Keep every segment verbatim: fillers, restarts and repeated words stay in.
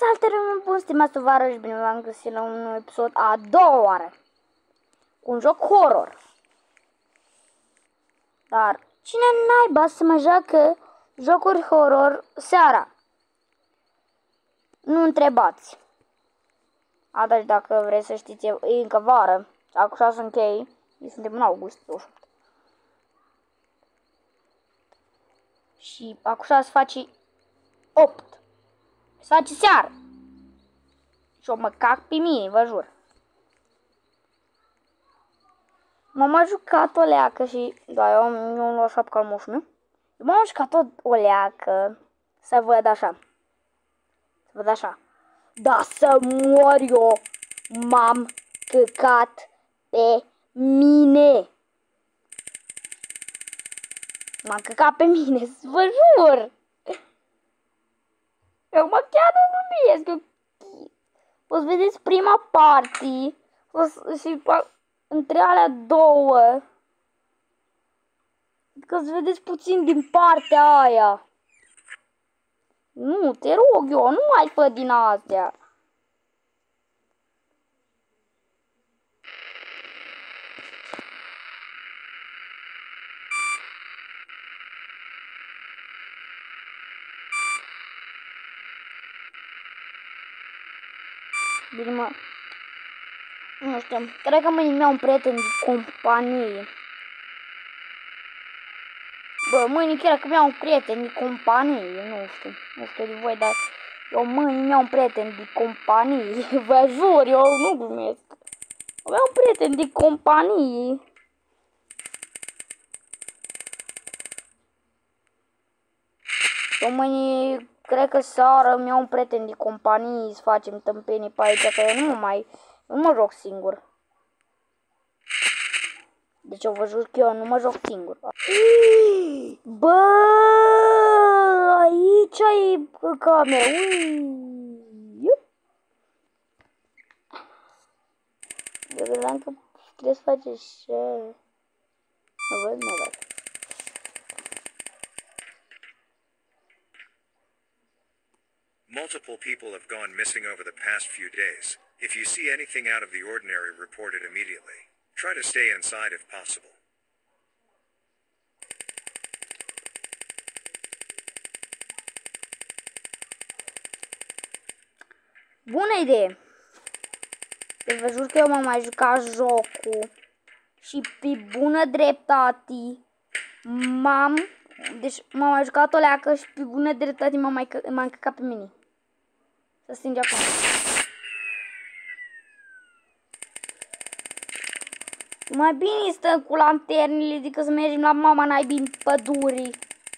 Salutare, bun, stimați tovarăși, bine v-am găsit la un nou episod a doua oară cu un joc horror. Dar cine naiba să mă joacă jocuri horror seara? Nu întrebați. A, deci dacă vreți să știți, e încă vară. Acum așa să închei. Suntem în august, douăzeci și opt. Și acum să face opt. Se face seară. Și o mă cac pe mine, vă jur. M-am jucat o leacă și... Da, eu am luat șapca al moșului meu. M-am jucat o, o leacă. Să văd așa. Să văd așa. Da, să mor eu. M-am căcat pe mine. M-am căcat pe mine, vă jur. Eu mă chiar nu glumesc. Eu... O să vedeți prima parte. O să... Și între alea două. Că să vedeți puțin din partea aia. Nu, te rog eu, nu mai fă din astea. Bine, mă. Nu știu, cred că mâine mi-au un prieten de companie. Bă, mâine chiar că mi-au un prieten de companie, nu știu, nu știu de voi, dar eu mâine mi-au un prieten de companie, vă jur, eu nu glumesc. Eu mi-au un prieten de companie. Eu mâine, cred că seara mi-au un prieten de companie să facem tâmpenii pe aici, că eu nu mă mai, nu mă joc singur. Deci eu vă jur că eu nu mă joc singur. Bă, aici e camera. Ui. Eu credeam că trebuie să face share. Nu văd, nu văd. Multiple people have gone missing over the past few days. If you see anything out of the ordinary, report it immediately. Try to stay inside if possible. Bună idee! Deci vă jur că eu m-am mai jucat jocul și pe bună dreptate m-am... Deci m-am mai jucat o leacă și pe bună dreptate m-am mai m-am căcat pe mine. Să stinge acum. Mai bine stăm cu lanternele decât să mergem la mama naibii în pădurii.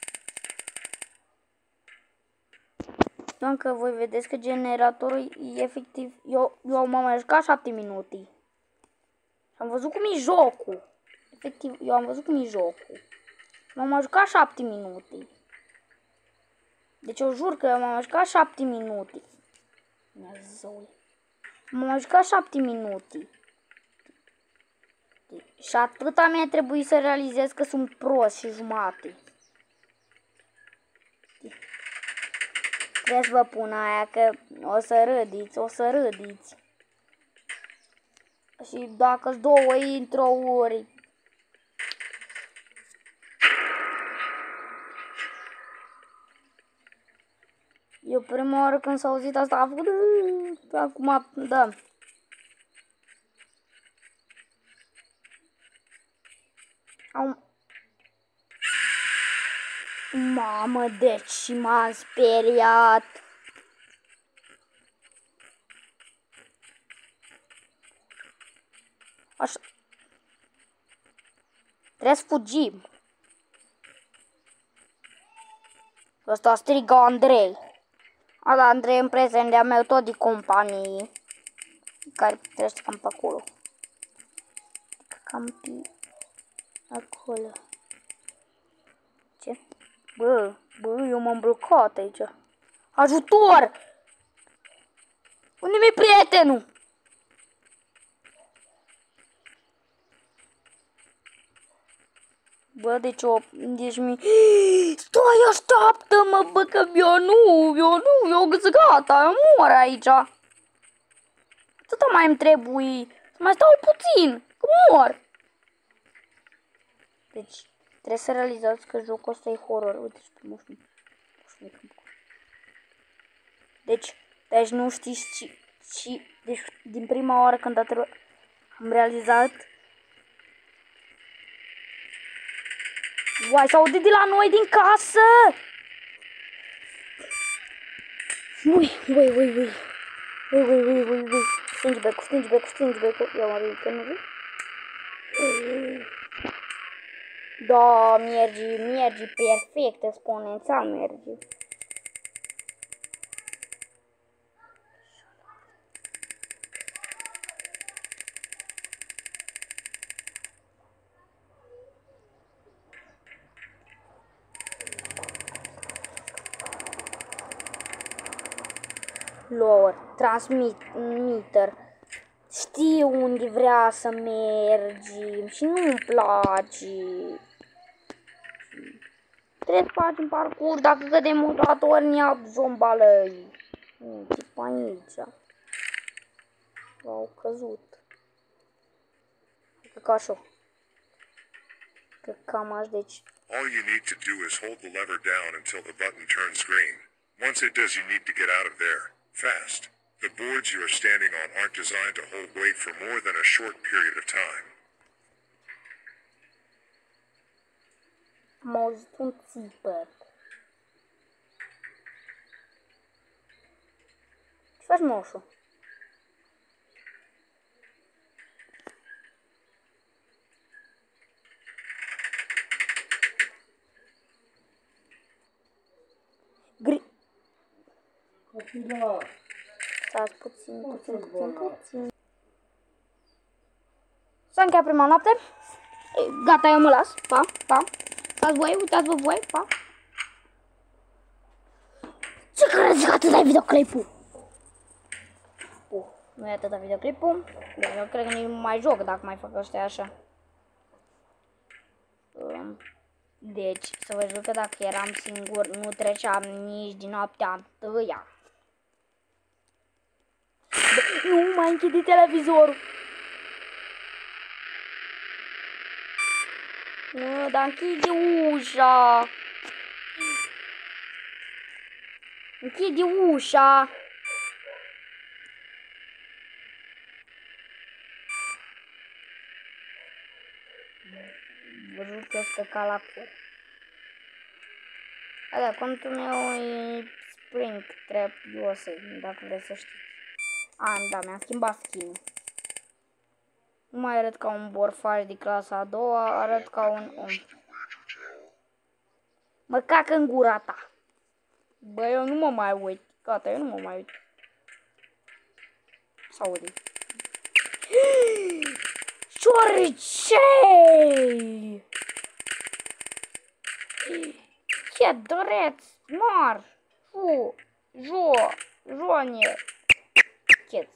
Încă voi vedeți că generatorul e efectiv... Eu, eu m-am mai jucat șapte minute. Și am văzut cum e jocul. Efectiv, eu am văzut cum e jocul. M-am mai jucat șapte minute. Deci eu jur că eu m-am mai jucat șapte minute. M-am mai jucat șapte minute. Și atâta mi-a trebuit să realizez că sunt prost și jumate. Trebuie să vă pun aia că o să râdiți, o să râdiți. Și dacă-s două intro-uri. Eu prima oară când s-a auzit asta a făcut... Acum, da. Am... Mamă, deci m-am speriat. Așa. Trebuie să fugim. Ăsta strigă Andrei. A, da, Andrei în prezent de-a meu tot de companie. Care trebuie să cam pe acolo. Cam pe acolo. Ce? Bă, bă, eu m-am blocat aici. Ajutor! Unde mi-e prietenul? Bă, deci o... Deci mi... Stai, așteaptă-mă, bă, că eu nu, eu nu, eu sunt gata, eu mor aici. Atâta mai îmi trebuie. Să mai stau puțin, că mor. Deci, trebuie să realizați că jocul ăsta e horror. Uite, și pe moșnic. Deci, deci nu știți ci, ci, deci din prima oară când a trebuit, am realizat. Uai, s-aude de la noi din casă! Ui, ui, ui, ui. Ui, ui, ui, ui, ui. Stingi becul, stingi becul, stingi becul. Ia mă ridică, nu vei? Da, merge, merge perfect, exponențial merge. Lower, transmitter. Știu unde vrea să mergem și nu-mi place. Trebuie să facem parcurs, dacă cădem motor, ne-a zombalăi. Uite, pe aici. Au căzut. Că așa. Că cam așa, deci. All you need to do is hold the lever down until the button turns green. Once it does, you need to get out of there, fast. The boards you are standing on aren't designed to hold weight for more than a short period of time. Am auzit un țipăt. Ce faci, moșu? Gri... Stați puțin, puțin, puțin, puțin. S-a încheiat prima noapte. Gata, eu mă las. Pa, pa. Stați voi, uitați-vă voi, pa. Ce crezi că atâta e videoclipul? Uh, nu e atâta videoclipul. Eu cred că nu mai joc dacă mai fac ăștia așa. Um, deci, să vă jur că dacă eram singur, nu treceam nici din noaptea întâia. Nu mai închide televizorul. Nu, dar închide ușa. Închide ușa. Vă jur că o să ca la cur. Da, contul meu e Spring Trap U S A, dacă vreți să știți. A, da, mi-am schimbat skin-ul. Nu mai arăt ca un borfaș de clasa a doua, arăt ca un om. Mă cacă în gura ta. Bă, eu nu mă mai uit. Gata, eu nu mă mai uit. S-aude. Șoricei! Ce doreț, mar, fu, jo, joanie, cheț.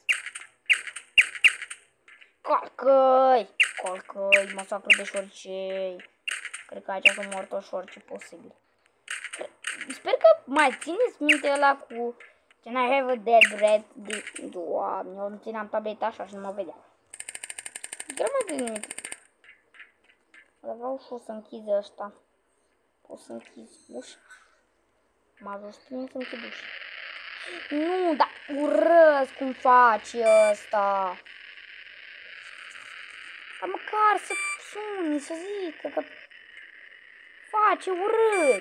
Calcăi, calcăi, masacru de șoricei. Cred că aici sunt mor toți șoricii posibil. Sper că mai țineți minte ăla cu Can I have a dead rat? Doamne, eu nu țineam tableta așa și nu mă vedea. Chiar mai țin minte. Dar vreau și o să închizi ăsta. O să închizi ușa. M-a ajuns prima să închid ușa. Nu, dar urăsc cum faci ăsta. Dar măcar să suni, să zică că face urât.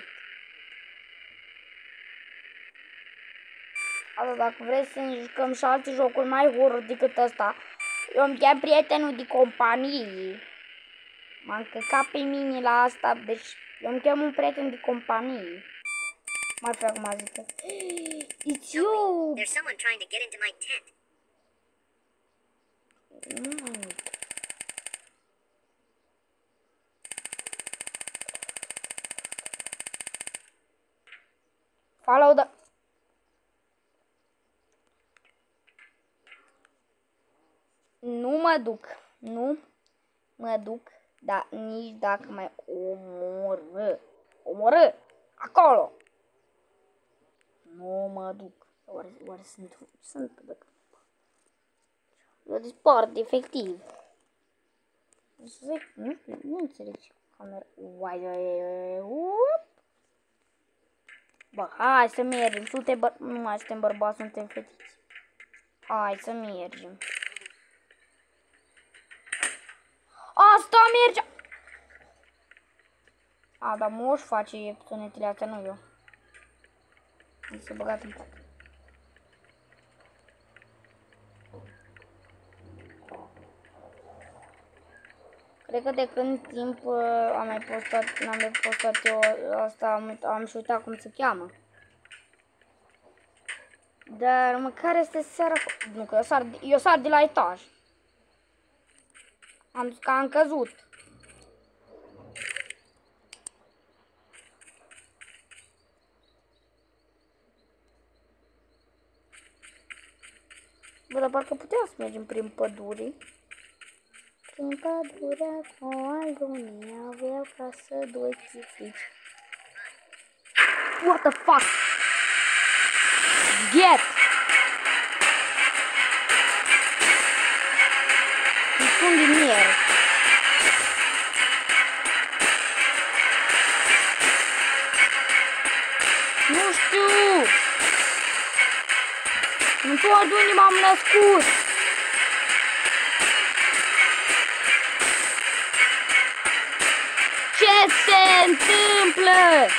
Asta dacă vreți să ne jucăm și alte jocuri mai horror decât ăsta, eu îmi chiar prietenul de companie. M-am căcat pe mine la asta, deci eu îmi chem un prieten de companie. M-ar fi acum zică. It's you! There's someone trying to get into my tent. Mm. Follow the... Nu mă duc. Nu mă duc Da, nici dacă mai omoră. Omoră! Acolo! Nu mă duc. Oare, oare sunt... Sunt... Eu dispar, efectiv. Nu știu, nu înțelegi camera. Uai, uai, uai. Bă, hai să mergem. Suntem băr... Nu mai suntem bărbați, suntem fetiți. Hai să mergem. Asta merge! A, dar moș face sunetele astea, nu eu. Mi s-a băgat în pat. Cred că de când timp uh, am mai postat, n-am mai postat eu asta, am, am și uitat cum se cheamă. Dar măcar este seara... Nu, că eu sar, eu sar de la etaj. Am zis că am căzut. Bă, dar parcă puteam să mergem prin pădure. Prin pădurea cu albunii aveau casă doi chiflici. What the fuck? Get! Îmi spun din miere. Nu știu! Nu știu de unde m-am născut! Ce se întâmplă?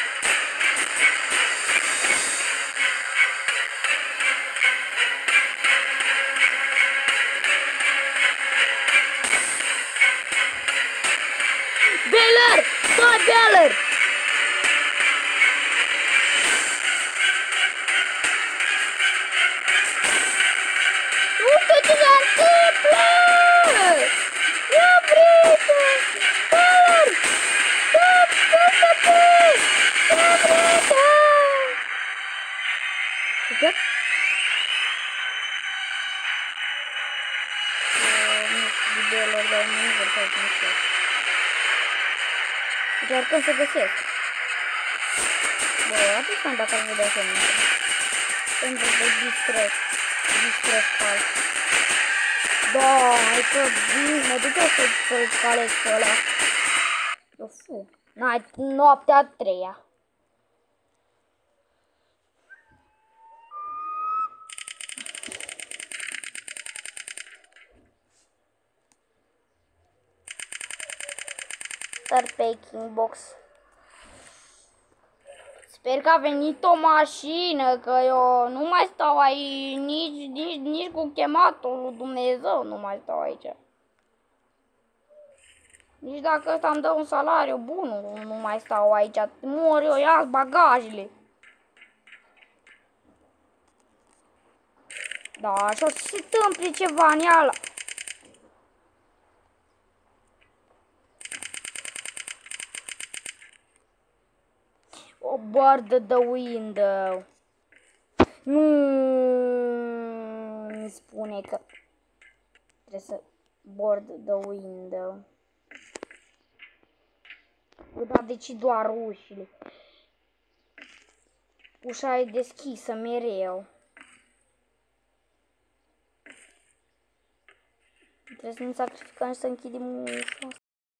Beller! Stai, Beller! Nu știu ce se întâmplă! Ia Brita! Beller! Stop! Stop! Stop! Stop! Brita! Ok? Nu știu de Beller, dar nu vor să nu știu. Încercăm să găsesc. Bă, atât am dacă ar vedea să nu. Pentru că distres. Distres fals. Da, hai că mă duc eu să-l calesc pe ăla. Eu fu. N-ai noaptea a treia. Start packing box. Sper că a venit o mașină, că eu nu mai stau aici, nici, nici, nici cu chematul lui Dumnezeu nu mai stau aici. Nici dacă ăsta îmi dă un salariu bun, nu mai stau aici, mor eu, ia bagajele. Da, așa o să se întâmple ceva în ala. O board the window. Nu îmi spune că trebuie să board the window. Da, deci doar ușile. Ușa e deschisă mereu. Trebuie să ne sacrificăm și să închidem ușa.